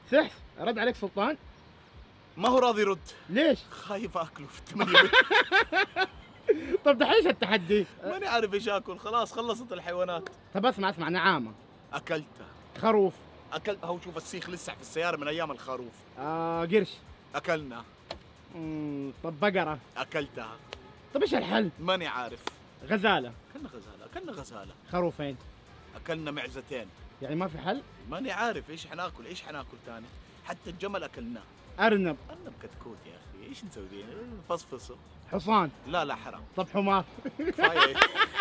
سحس رد عليك سلطان؟ ما هو راضي يرد. ليش؟ خايف اكله في 8 طب دحين ايش التحدي؟ ماني عارف ايش اكل، خلاص خلصت الحيوانات. طب اسمع نعامة، اكلتها. خروف، اكلت هو. شوف السيخ لسه في السياره من ايام الخروف. قرش. اكلنا. طب بقرة. اكلتها. طب ايش الحل؟ ماني عارف. غزالة. اكلنا غزاله. خروفين. اكلنا معزتين. يعني ما في حل؟ ماني عارف ايش حناكل، ايش حناكل ثاني. حتى الجمل اكلناه. ارنب. كتكوت يا اخي، ايش نسوي فيه؟ فصفصه. حصان. لا حرام. طب حمار. كفايه.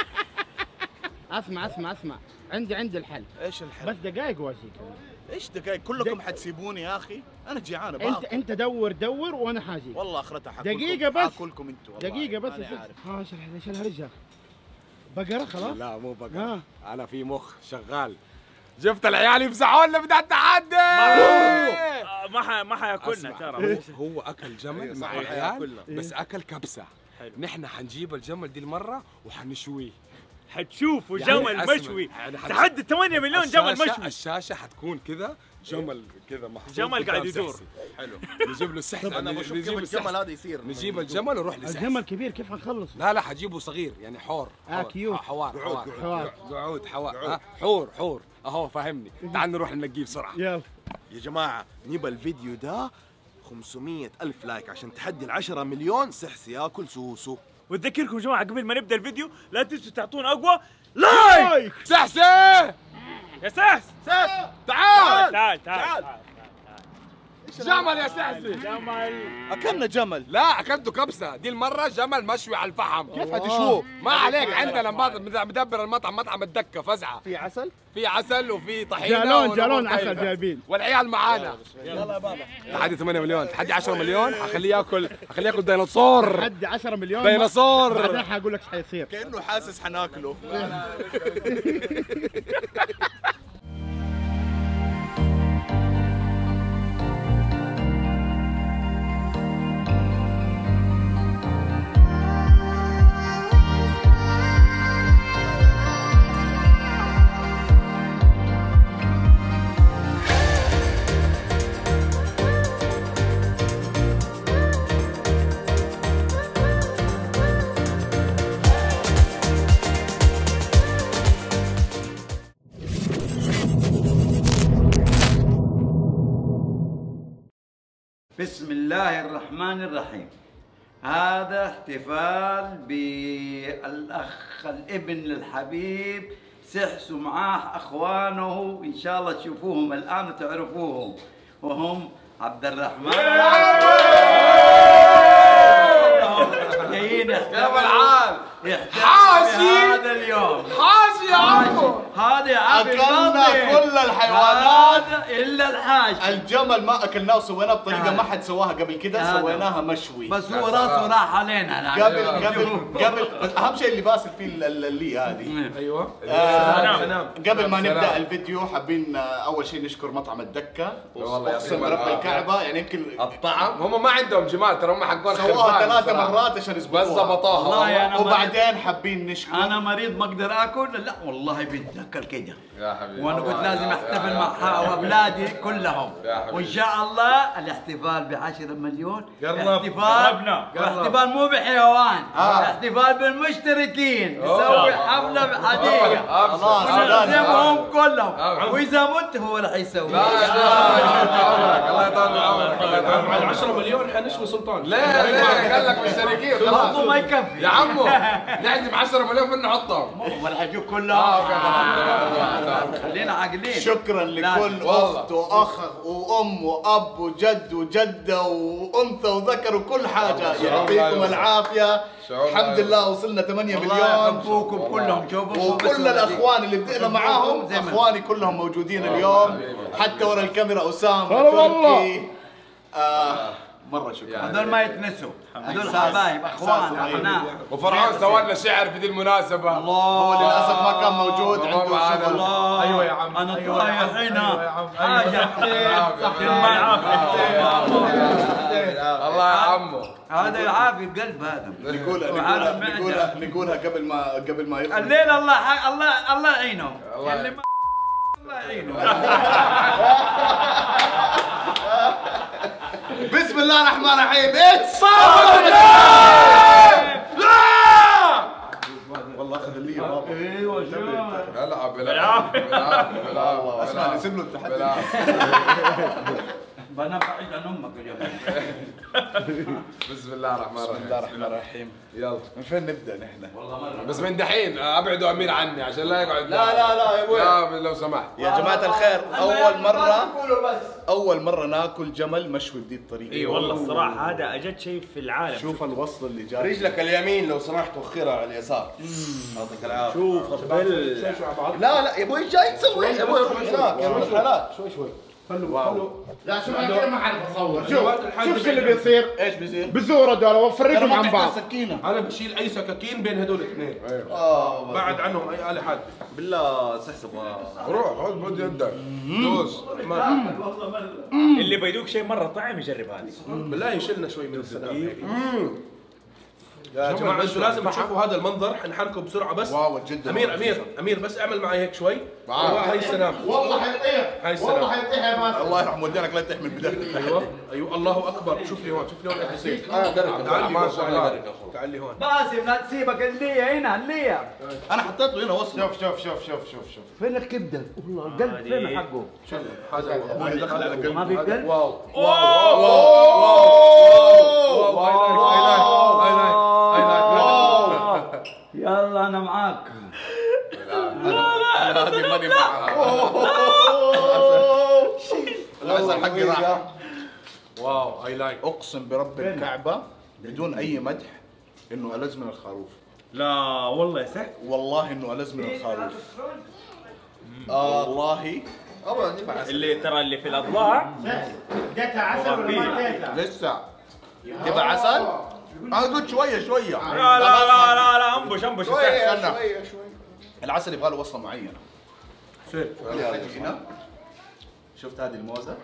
اسمع عندي الحل. ايش الحل؟ بس دقايق واجيك. ايش دقايق؟ كلكم حتسيبوني يا اخي؟ انا جيعان ابغى. انت دور وانا حاجيك. والله اخرتها حاكلكم. دقيقة بس. حاكلكم انتوا. دقيقة بس. ايش الهرجة؟ بقرة خلاص؟ لا مو بقرة. انا في مخ شغال. شفت العيال يفزعوا لنا بدأ التحدي. ما حياكلنا ترى. هو اكل جمل مع العيال بس اكل كبسة. نحن حنجيب الجمل دي المرة وحنشويه. حتشوفوا جمل مشوي. تحدي 8 مليون جمل مشوي. الشاشة حتكون كذا جمل كذا محطوط. جمل قاعد يدور. حلو. نجيب له السحس. انا بشوف كيف الجمل هذا يصير. نجيب الجمل ونروح لسحس. الجمل كبير كيف حنخلص؟ لا حجيبه صغير يعني حور. كيوت. حوار. حور اهو فهمني. تعال نروح ننقيه بسرعة. يلا يا جماعة نبى الفيديو ده 500,000 لايك عشان تحدي 10 مليون سحس ياكل سوسو. وتذكركم يا جماعة قبل ما نبدأ الفيديو لا تنسوا تعطونا أقوى لايك. سحسي يا سحس. تعال جمل يا سحسي. اكلنا جمل. لا اكلته كبسه، دي المره جمل مشوي على الفحم. كيف حتشوه؟ ما عليك، عندنا مدبر المطعم مطعم الدكه فزعه. في عسل؟ في عسل وفي طحينه جالون عسل جايبين. والعيال معانا. يلا يا بابا. تحدي 8 مليون، تحدي 10 مليون، حخليه ياكل ديناصور. تحدي 10 مليون ديناصور. بعدين حقول لك ايش حيصير. كانه حاسس حناكله. بسم الله الرحمن الرحيم. هذا احتفال بالأخ الابن للحبيب سحس ومعاه أخوانه، إن شاء الله تشوفوهم الآن وتعرفوهم، وهم عبد الرحمن جايين يحتفلوا هذا اليوم. حاجي يا عمو. هذا يا عمي اكلنا كل الحيوانات الا الحاج. الجمل ما اكلناه وسويناه بطريقه ما حد سواها قبل كده، سويناها مشوي. بس هو راسه راح علينا. قبل بس اهم شيء اللي باسل فيه اللي هذه. ايوه. قبل ما نبدا الفيديو حابين اول شيء نشكر مطعم الدكه. اقسم برب الكعبه يعني يمكن الطعم هم ما عندهم جمال ترى، هم حقون سووها 3 مرات عشان يظبطوها. بس ظبطوها. وبعدين حابين نشكر. انا مريض ما اقدر اكل. لا والله بدي اكل كده يا حبيبي. وانا قلت لازم احتفل مع اولادي كلهم. وان شاء الله الاحتفال ب10 مليون احتفال مو بحيوان، احتفال بالمشتركين. نسوي حفله بحديقه خلاص ونعزمهم كلهم، واذا مت هو اللي حيسوي. الله يطول عمرك. على 10 مليون حنشوي سلطان. ليه قال لك مشتركين خلاص ما يكفي يا عمو. نعزم 10 مليون فين نحطهم؟ هم الحجوب كلهم. خلينا عاقلين. شكرا لكل اخت واخ وام واب وجد وجده وانثى وذكر وكل حاجه. يعطيكم العافيه. الحمد لله وصلنا 8 مليون. الله يحبوكم كلهم. شوفوا وكل الاخوان اللي بدينا معاهم اخواني كلهم موجودين اليوم، حتى ورا الكاميرا اسامه تركي. مرة شكرا. هذول ما يتنسوا، هذول حبايب اخوان احنا. وفرعون سوى لنا شعر في دي المناسبة. الله هو للاسف ما كان موجود عنده شغل. الله. ايوه يا عم. انا طايح هنا حاجة الله يا عمو. هذا يعافي القلب. هذا نقولها قبل ما يخرج الليل. الله يعينهم. الله يعينهم. الله الرحمن الرحيم. اتس والله اخذ اللي بابا. ايوه شو العب اسمع نسيب له التحدي. بنا بعيد عن امك اليوم. بسم الله الرحمن الرحيم. بسم الله الرحمن الرحيم. يلا من فين نبدا نحن؟ والله مره بس من دحين ابعدوا امير عني عشان لا يقعد. لا يا ابوي. لا لو سمحت يا جماعة الخير، أول مرة ناكل جمل مشوي بدي الطريقة. اي والله الصراحه هذا اجد شيء في العالم. شوف الوصل اللي جاي. رجلك اليمين لو سمحت وخرها على اليسار. يعطيك العافيه. شوف قبل لا يا ابوي جاي تسوي يا ابوي روح هناك يا روح الحالات. شوي خلوا لا شوف انا كذا ما اعرف اصور. شوف شوف شو اللي بيصير. ايش بيصير؟ بزور هذول وفرقهم عن بعض. سكينة. انا بشيل اي سكاكين بين هدول الاثنين. بعد عنهم اي آلة حادة. بالله سحسب روح خذ بود يدك دوس. اللي بيدوق شيء مره طعم يجرب هذه. بالله يشيلنا شوي من السلام هيك. يا جماعه انتوا لازم تشوفوا هذا المنظر. حنحركه بسرعه بس. واو جدا. امير بس اعمل معي هيك شوي. هاي السلام. والله حيطيح. هاي السلام. والله حيطيح يا باسل. الله يرحم والدينك لا تحمل بدك. ايوه الله اكبر. شوف لي هون ايش بيصير. تعال ما شاء الله. تعال لي هون. باسم لا تسيبك اللية هنا اللية. أنا حطيت له هنا وصل. شوف. فين الكبدة؟ والله القلب فين حقه؟ هذا أبوي دخل على قلبي. ما في قلب؟ واو يلا انا معاك. هذه ماني معها. العسل حقي راح. واو اي لايك. اقسم برب الكعبه بدون اي مدح انه ألذ من الخروف. لا والله يا سحر. والله انه ألذ من الخروف. والله اللي ترى اللي في الاضلاع اديتها عسل ولا ما اديتها؟ لسه تبع عسل؟ انا قلت شويه لا انبش يا سحر. شويه العسل يبغى له وصله معينه. هنا شفت هذه الموزه؟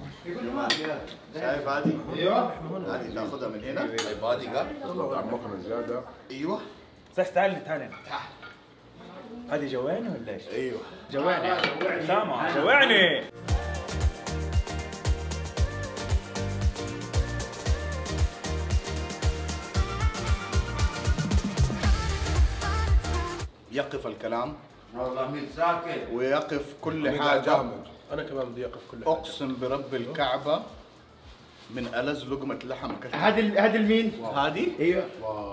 شايف هذه؟ ايوه هذه تاخذها من هنا. طيب هذه عمقنا زياده. ايوه سحر تعال هذه جوعني ولا ايش؟ ايوه جوعني سامع جوعني. يقف الكلام والله مين ساكت. ويقف كل حاجه. انا كمان بدي اقف كل حاجه. اقسم برب الكعبه من ألذ لقمه لحم اكلتها. هذا المين؟ هذه؟ ايوه.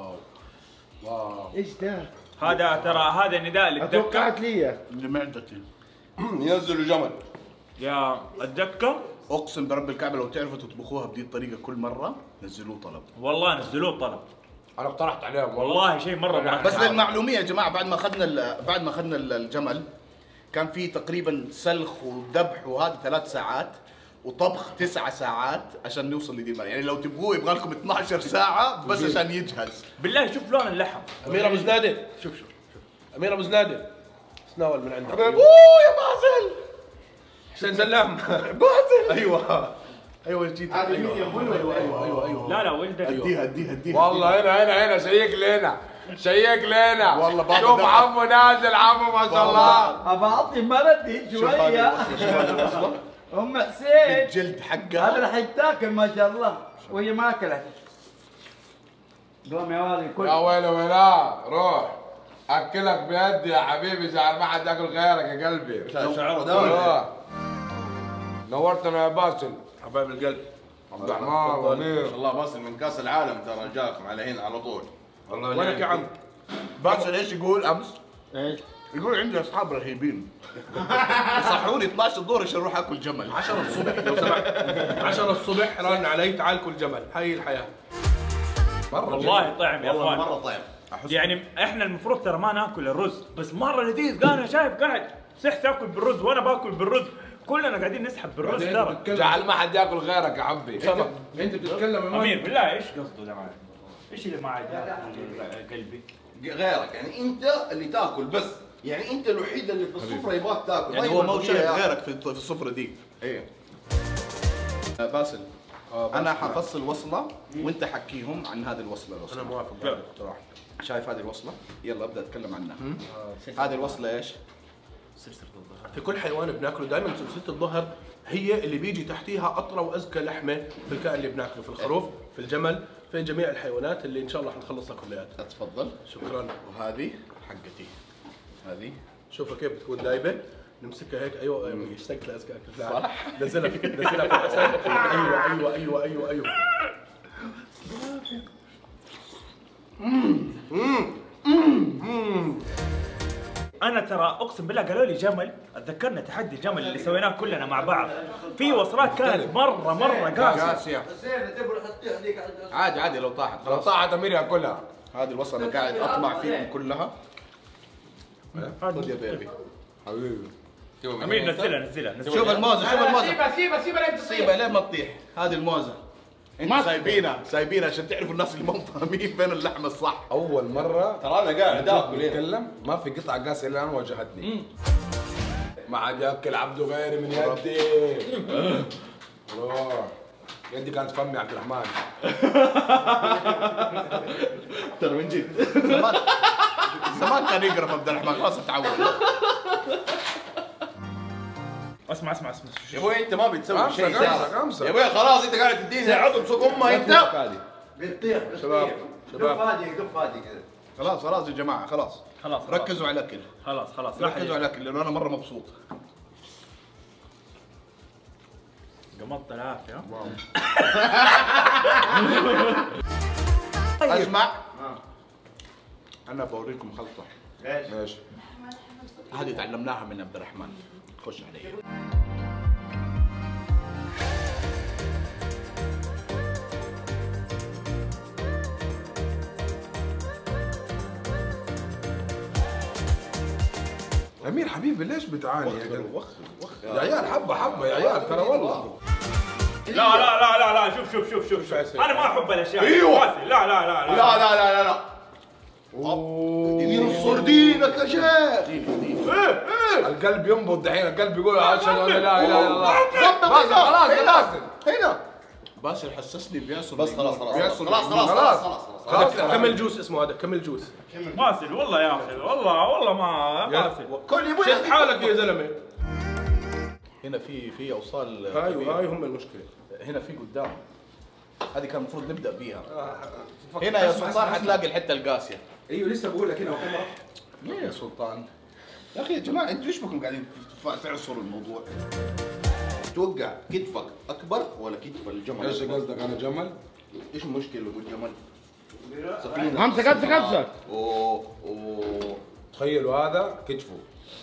واو ايش ده؟ هذا ترى هذا نداء للدكه اتوقعت لي لمعدتي. ينزلوا جمل. يا الدكه. اقسم برب الكعبه لو تعرفوا تطبخوها بدي الطريقه كل مره نزلوه طلب. والله نزلوه طلب. انا اقترحت عليهم والله شيء مره بس للمعلوميه يا جماعه بعد ما اخذنا الجمل كان في تقريبا سلخ وذبح وهذا 3 ساعات وطبخ 9 ساعات عشان نوصل لدي يعني لو تبغوه يبغى لكم 12 ساعه بس عشان يجهز. بالله شوف لون اللحم. امير ابو زناده شوف امير ابو زناده تناول من عندك. اوه يا باسل حسين زلام. باسل ايوه جيت. هذا المين يا ابوي ولا ايوه لا ولدك. اديها والله هنا شيك لنا والله بابا شوف عمو نازل عمو ما شاء الله. ابى اعطي بلدي شويه. ام حسين الجلد حقها هذا راح يتاكل ما شاء الله وهي ما اكلت. قوم يا ولدي كل. يا ويلا روح اكلك بيدي يا حبيبي زعل ما حد ياكل غيرك يا قلبي. شعره دولي. نورتنا يا باسل حبايب القلب. عبد الرحمن وامير. ما شاء الله باسل من كاس العالم ترى جاكم على هنا على طول. وينك يا عم؟ باسل ايش يقول امس؟ ايش؟ يقول عندي اصحاب رهيبين يصحوني 12 الظهر عشان اروح اكل جمل. 10 الصبح لو سمحت. 10 الصبح رن علي تعال كل جمل. هاي الحياه. والله طعم يا والله اخوان. مره طيب. يعني احنا المفروض ترى ما ناكل الرز بس مره لذيذ. انا شايف قاعد سحس ياكل بالرز وانا باكل بالرز كلنا قاعدين نسحب بالرز ترى. زعل ما حد ياكل غيرك يا حبي. انت بتتكلم امير بالله ايش قصده يا جماعه؟ ايش اللي ما عاد قلبي؟ غيرك يعني انت اللي تاكل بس. يعني انت الوحيد اللي في السفره يبغاك تاكل. يعني هو مو شايف غيرك في السفره دي. ايه باسل انا حفصل وصله وانت حكيهم عن هذه الوصله لو انا سمحت. موافق بالاقتراح. شايف هذه الوصله؟ يلا ابدا اتكلم عنها. هذه الوصله ايش؟ في كل حيوان بناكله دائما سلسله الظهر هي اللي بيجي تحتيها اطرى وازكى لحمه في الكائن اللي بناكله، في الخروف، في الجمل، في جميع الحيوانات اللي ان شاء الله حنخلصها كلياتها. تفضل. شكرا. وهذه حقتي. هذه شوفها كيف بتكون دايبه، نمسكها هيك. ايوه اشتقت لازكى اكل. صح. نزلها في العسل. ايوه. انا ترى اقسم بالله قالوا لي جمل، اتذكرنا تحدي الجمل اللي سويناه كلنا مع بعض، في وصلات كانت مره قاسيه. عادي لو طاحت، لو طاحت امير ياكلها. هذه الوصلة انا قاعد اطمع فيكم كلها. خذ يا بيبي. حبيبي امير نزلها. شوف الموزة، شوف الموزة. سيبها لين تصير. سيبها لين ما تطيح. هذه الموزة. انتوا سايبينها عشان تعرفوا الناس اللي ما فاهمين فين اللحم الصح. اول مره ترى انا قاعد اكل. اتكلم ما في قطعه قاسيه الا انا واجهتني. ما عاد ياكل عبده غيري من يدي. روح يدي كانت فمي عبد الرحمن. ترى من جد. زمان كان يقرف عبد الرحمن، خلاص اتعود. اسمع يا ابوي انت ما بتسوي شيء. خمسة. يا ابوي خلاص انت قاعد تديني عضو بسوق امه انت. بتطيح شباب. دف هادي كذا. خلاص يا جماعة خلاص. ركزوا على الاكل. خلاص ركزوا على الاكل لانه انا مرة مبسوط. قمطت العافيه. اسمع. انا بوريكم خلطة. ماشي. هذه تعلمناها من عبد الرحمن. خش علي. امير حبيبي ليش بتعاني يا قلبي؟ يا عيال حبه يا عيال ترى والله. لا شوف انا ما احب الاشياء. ايوه. لا ينصر دينك يا شيخ. القلب ينبض دحين، القلب يقول اشهد ان لا اله الا الله. خلاص يا باسل. هنا باسل حسسني بياسر. بس خلاص خلاص. كمل جوس اسمه هذا، كمل جوس. باسل والله يا اخي، والله ما باسل. كل يبوي شد حالك يا زلمه. هنا في اوصال. هاي هم المشكله. هنا في قدام. هذه كان المفروض نبدا بيها. هنا يا سلطان حتلاقي الحته القاسيه. ايوه لسه بقول لك هنا وكم ليه يا سلطان؟ يا اخي يا جماعه انتوا ليش بكم قاعدين تعصروا الموضوع؟ تتوقع كتفك اكبر ولا كتف الجمل؟ ايش قصدك انا جمل؟ ايش المشكله لو قلت جمل؟ خمسة. اوه تخيلوا هذا كتفه.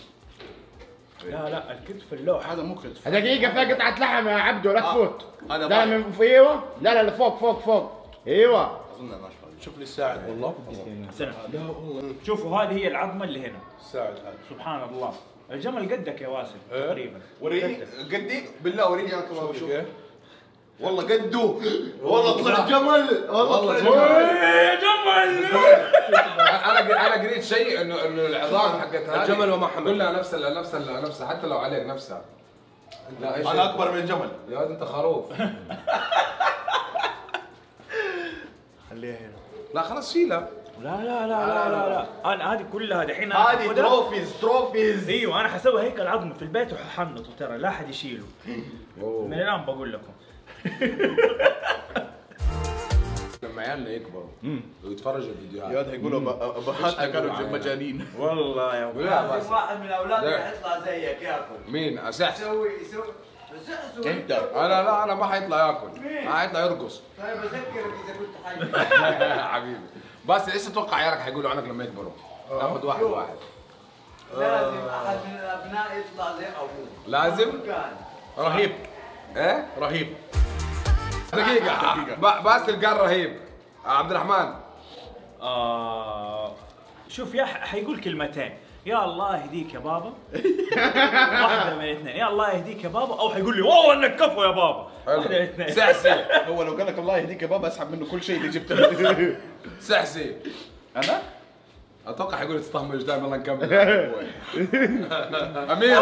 لا الكتف اللوح. هذا مو كتف. دقيقة في قطعة لحم يا عبدو لا تفوت. هذا لا من ايوه لا فوق. ايوه. اظن ناشفه. شوف لي الساعد والله. شوفوا هذه هي العظمه اللي هنا. الساعد هذا سبحان الله. الجمل قدك يا واسل تقريبا. وريني قدي بالله وريني انا كمان بشوف. والله قده. والله طلع جمل. والله جمل. انا قريت شيء انه العظام حقت هذه الجمل وما حمل كلها نفسها حتى لو عليك نفسها. لا ايش انا اكبر من الجمل. يا ولد انت خروف. خليها هنا. لا خلاص شيلها. لا انا هذه كلها دحين هذه تروفيز. ايوه انا حسوي هيكل عظمي في البيت وححنطه ترى لا احد يشيله. من الان بقول لكم. لما عيالنا يكبروا ويتفرجوا الفيديوهات يا يقولوا ابهاتنا كانوا مجانين. والله يا لازم واحد من اولادك يطلع زيك ياكل. مين اسحس؟ يسوي انت انا ما حيطلع ياكل، حيطلع يرقص. طيب اذكرك اذا كنت حي. حبيبي بس ايش تتوقع عيالك حيقولوا عنك لما يكبروا؟ ناخذ واحد لازم احد من الابناء يطلع زي ابوه. لازم؟ رهيب. ايه؟ رهيب. دقيقة باسل قال رهيب. عبد الرحمن شوف يا حيقول كلمتين، يا الله يهديك يا بابا. واحدة من الاثنين، يا الله يهديك يا بابا، او حيقول لي والله انك كفو يا بابا. واحدة من الاثنين. سحسي. هو لو قال لك الله يهديك يا بابا اسحب منه كل شيء اللي جبته. سحسي. انا؟ اتوقع حيقول تستهم وجدان والله نكمل. امير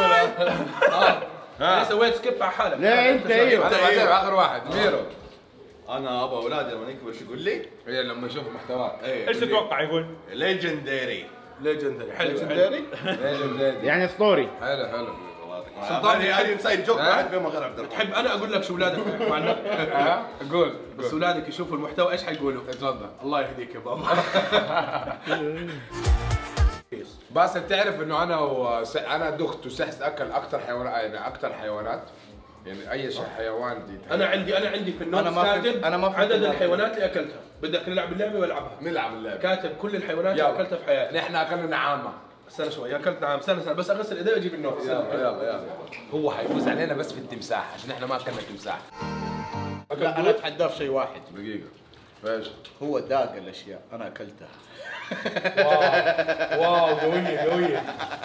ليه سويت سكيب على حالك؟ لا انت ايوه. انا بعدين اخر واحد ميرو. انا ابغى اولادي لما يكبر شو يقول لي؟ هي لما يشوفوا محتواك. ايش تتوقع يقول؟ ليجندري. ليجندري. حلو ليجندري؟ ليجندري. يعني اسطوري. حلو. هذه انسايد جوك بعد فيما غير عبد الرحمن. تحب انا اقول لك شو اولادك معنا؟ قول بس اولادك يشوفوا المحتوى ايش حيقولوا؟ اتفضل. الله يهديك يا بابا. بس تعرف انه انا دخت وسحس اكل اكثر حيوانات، يعني اكثر حيوانات، يعني اي شيء حيوان دي. انا عندي في النوت كاتب عدد الحيوانات اللي اكلتها. بدك نلعب اللعبه والعبها؟ نلعب اللعبه. كاتب كل الحيوانات اللي اكلتها في حياتي. نحن اكلنا نعامه. استنى شوي، اكلت نعام. استنى بس اغسل ايدي واجيب النوت. يلا هو حيفوز علينا بس في التمساح عشان احنا ما اكلنا تمساح. لا انا اتحداه في شيء واحد. دقيقه ايش؟ هو داق الاشياء انا اكلتها. واو قويه.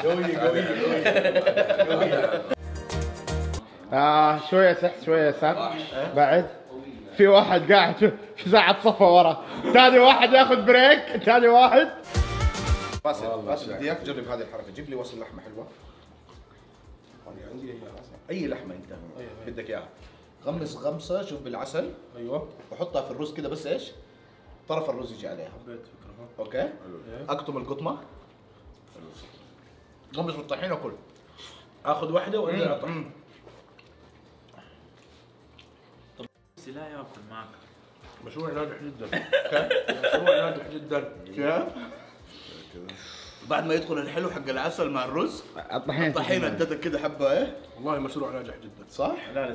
شويه سحس شويه سحس بعد. في واحد قاعد في ساعة صفا ورا، ثاني واحد ياخذ بريك، ثاني واحد. باسل بدي اياك تجرب هذه الحركه، جيب لي وصل لحمه حلوه. اي لحمه انت بدك اياها، غمس غمسه شوف بالعسل. ايوه. وحطها في الرز كده بس ايش؟ طرف الرز يجي عليها. حبيت فكره. اوكي؟ اقطم القطمه. غمس بالطحين وكل. اخذ واحده وانزل اقطع. لا ياكل معك. مشروع ناجح جدا. مشروع ناجح جدا. كيف؟ بعد ما يدخل الحلو حق العسل مع الرز الطحين ادتك كده حبه ايه؟ والله مشروع ناجح جدا. صح؟ لا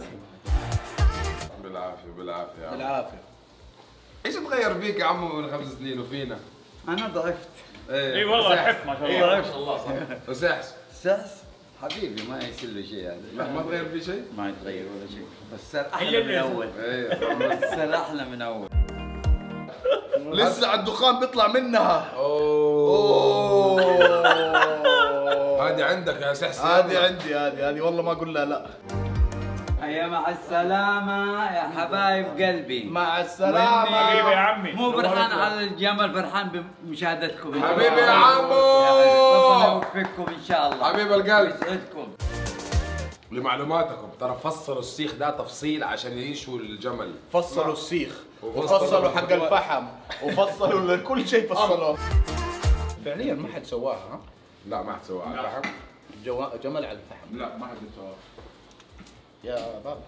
بالعافيه. ايش تغير فيك يا عمو من 5 سنين وفينا؟ انا ضعفت. اي والله حف ما شاء الله. ما شاء الله صح. وسحس سحس حبيبي ما يصير له شيء هذا. لا ما تغير فيه شيء؟ ما يتغير ولا شيء، بس صار احلى من اول. صار احلى من اول. لسه على الدخان بيطلع منها. اوه هذه عندك يا سحس. هذه عندي هذه والله ما اقول لها لا. يا مع السلامة يا حبايب قلبي. مع السلامة حبيبي يا عمي. مو فرحان على الجمل، فرحان بمشاهدتكم. حبيبي يا عمو. ربنا يوفقكم ان شاء الله. حبيب القلب. يسعدكم. لمعلوماتكم ترى فصلوا السيخ ده تفصيل عشان يعيشوا الجمل. فصلوا السيخ وفصلوا حق الفحم وفصلوا كل شيء فصلوه. فعليا ما حد سواها ها؟ لا ما حد سواها على الفحم. جمل على الفحم. لا ما حد سواها. يا بابا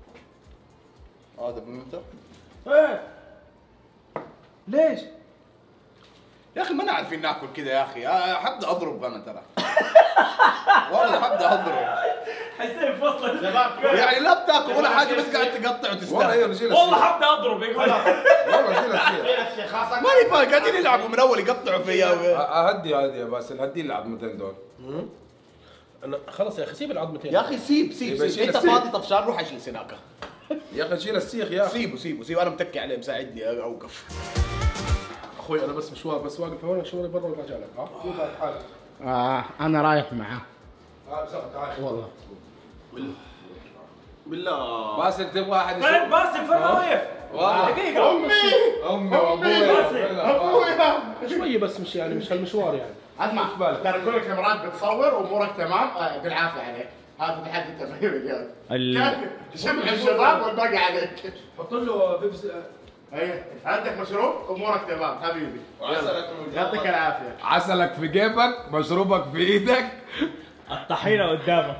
هذا من متى؟ ايه ليش؟ يا اخي ما نعرفين ناكل كذا يا اخي، حبدا اضرب انا ترى. والله حبدا اضرب. حسين فصل يعني لا بتاكل ولا حاجه بس قاعد تقطع والله وتستهبل. ايوه نشيل السيخ. والله حبدا اضرب يقول. والله شيل السيخ. ماني فاهم قاعدين يلعبوا من اول يقطعوا فيا. هدي يا باسل هدي العظمتين دول. انا خلص يا اخي سيب العظمتين. يا اخي سيب انت فاضي طفشان روح اجلس هناك. يا اخي شيل السيخ يا اخي. سيبه انا متكي عليه مساعدني اوقف. اخوي انا بس مشوار بس واقف هون شوي برا وراجع لك. ها شوف حالك. انا رايح معاه تعال والله. بالله باسل تبغى احد طيب باسل فين رايح؟ والله دقيقة. امي وابوي. شوي بس مش يعني مش هالمشوار يعني. اسمع ترى كل الكاميرات بتصور وامورك تمام. بالعافيه عليك. هذا تحدي تغيير اليوم. جمع الشباب والباقي عليك. حط له بيبسي. ايه عندك مشروب امورك تمام حبيبي. يعطيك العافيه. عسلك في جيبك، مشروبك في ايدك. الطحينة قدامك.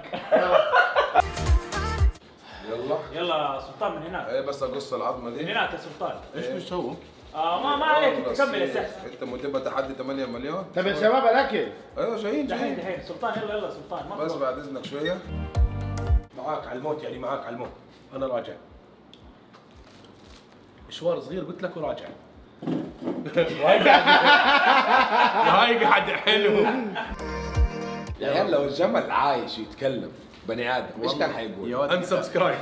يلا يلا سلطان من هناك. ايه بس اقص العظمه من دي. هناك يا سلطان. ايش بيسووا؟ ما عليك انت كمل يا سحس. انت متبقى تحدي 8 مليون. طيب يا شباب الاكل. ايوه جايين دحين سلطان يلا سلطان ما بس بعد اذنك شويه. معاك على الموت يعني معاك على الموت. انا راجع. مشوار صغير قلت لك وراجع. هاي قاعد حلو. يعني لو الجمل عايش يتكلم بني ادم ايش كان حيقول؟ انسبسكرايب.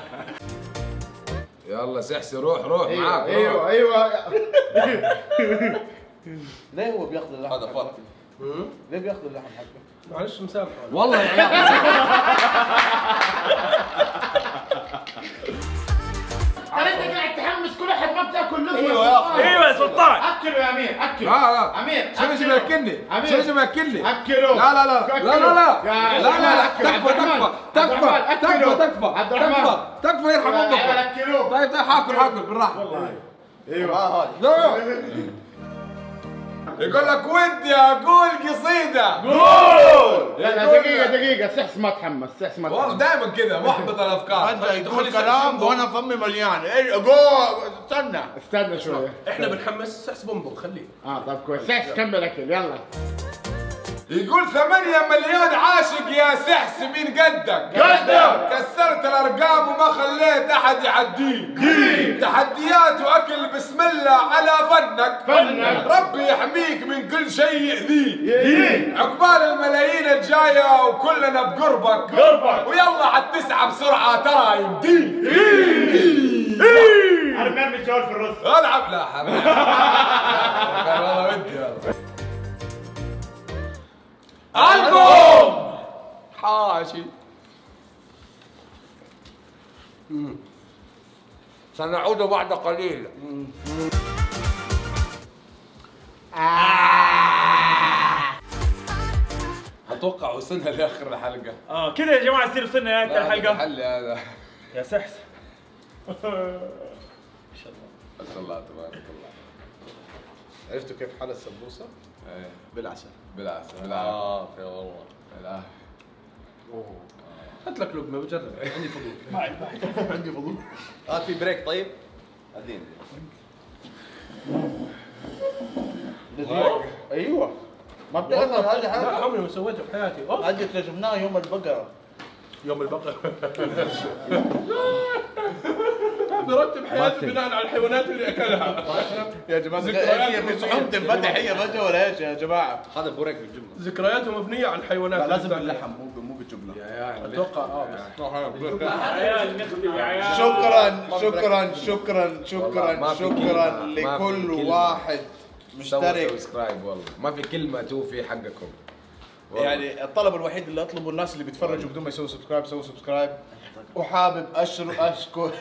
يلا سحسي روح معاك. ايوه ليه هو بياخذ اللحم؟ هذا فرق. ليه بياخذ اللحم حقه؟ معلش مسامحه. والله يا عيال ترى انت قاعد تحمس كل احد ما بتاكل له. ايوه يا سلطان. اكله يا امير اكله. لا امير شو ايش ماكلني؟ شو ايش ماكلني؟ اكله. لا تكفى يرحم امك. طيب حاكل بالراحه. ايوه يقول لك ودي اقول قصيده. قول. لا دقيقة سحس ما تحمس، سحس ما والله تحمس. دائما كذا محبط الافكار. انت يقول كلام وانا فمي مليان. ايه قول استنى شوية. احنا بنحمس سحس بومبو خليه. طيب كويس، سحس كمل اكل يلا. يقول 8 مليون عاشق يا سحس مين قدك؟ كسرت الارقام وما خليت احد يعديك. تحديات واكل بسم الله على فنك. ربي يحميك من كل شيء يأذيك. عقبال الملايين الجايه وكلنا بقربك. ويلا على 9 بسرعه ترى يمديك. انا مرمي الجوال في الرز. العب لا حبيبي. والله ودي والله. ألبوم حاشي. سنعود بعد قليل. اتوقع وصلنا لاخر الحلقه. كذا يا جماعه يصير وصلنا لاخر الحلقه. الحل هذا يا سحس. ما شاء الله تبارك الله. عرفتوا كيف حل السمبوسه؟ ايه بالعسل. بالعسل. بالعافيه والله. بالعافيه. هات لك لقمه بجرب عندي فضول. عندي فضول. في بريك طيب؟ ادين. ايوه ما بتعرف هذه لا حاجه عمري ما سويتها في حياتي. هذه اكتشفناها يوم البقره. يوم البقره. برتب حياتي بناء على الحيوانات اللي اكلها. يا جماعه هي في صحون تنفتح هي فجاه ولا ايش يا جماعه؟ هذا بوريك بالجمله. ذكرياته مبنيه على الحيوانات. لا لازم باللحم مو بالجبنه. اتوقع عيال نختم يا عيال. شكرا لكل واحد مشترك. سبسكرايب والله ما في كلمه توفي حقكم. يعني الطلب الوحيد اللي اطلبه الناس اللي بيتفرجوا بدون ما يسووا سبسكرايب سووا سبسكرايب. وحابب اشكر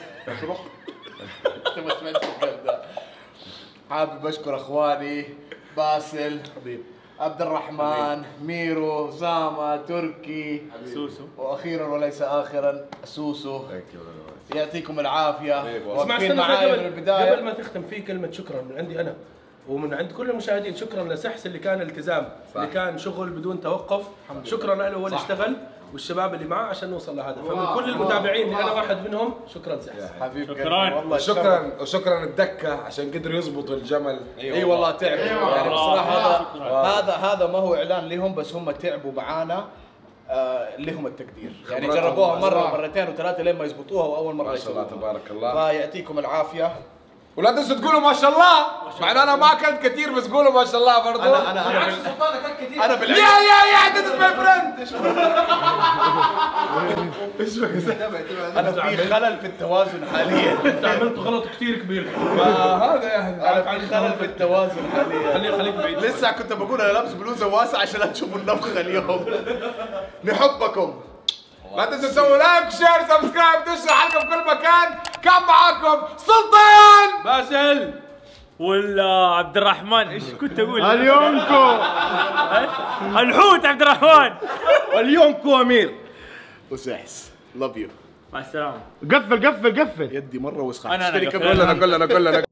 حابب اشكر اخواني باسل حبيب، عبد الرحمن، ميرو، سامة، تركي، سوسو، واخيرا وليس اخرا سوسو. يعطيكم العافيه. اسمع واقفين معايا من قبل البدايه. ما تختم في كلمه شكرا من عندي انا ومن عند كل المشاهدين. شكرا لسحس اللي كان التزام، اللي كان شغل بدون توقف. شكرا له هو اللي اشتغل والشباب اللي معاه عشان نوصل لهذا. فمن كل المتابعين اللي انا واحد منهم شكرا سحس. حبيب شكراً. والله وشكرا الدكه عشان قدروا يضبطوا الجمل. اي والله تعبوا. يعني بصراحه هذا ما هو اعلان لهم، بس هم تعبوا معانا. لهم التقدير. يعني جربوها مره ومرتين وثلاثه لين ما يزبطوها، واول مره ما شاء الله تبارك الله. فيعطيكم العافيه. ولا تنسوا تقولوا ما شاء الله، مع ان انا ما اكلت كثير بس قولوا ما شاء الله برضو. انا بالعكس يا ذس ماي فريند. انا في خلل في التوازن حاليا. انت عملت غلط كثير كبير. هذا يا انا في خلل في التوازن حاليا. خليك بعيد. لسه كنت بقول انا لابس بلوزه واسعه عشان تشوفوا النفخه اليوم. نحبكم. لا تنسوا تسووا لايك شير سبسكرايب تنشروا الحلقه في كل مكان. كان معاكم سلطان باسل ولا عبد الرحمن. ايش كنت اقول؟ اليونكو الحوت عبد الرحمن. اليونكو امير وسحس. لاف يو. مع السلامه. قفل يدي مره وسخه. انا كلنا